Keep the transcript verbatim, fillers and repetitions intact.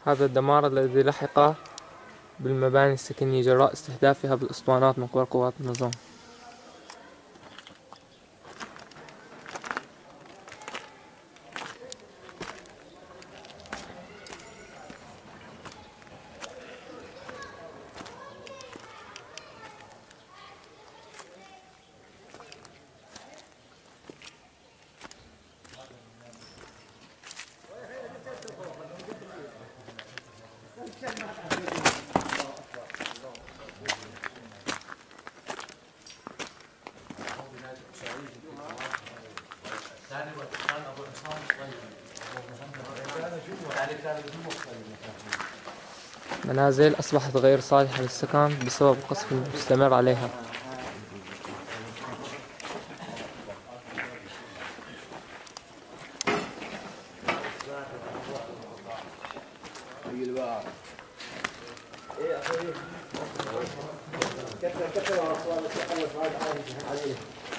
هذا الدمار الذي لحق بالمباني السكنية جراء استهدافها بالأسطوانات من قبل قوات النظام. منازل أصبحت غير صالحة للسكن بسبب القصف المستمر عليها. كثر كثر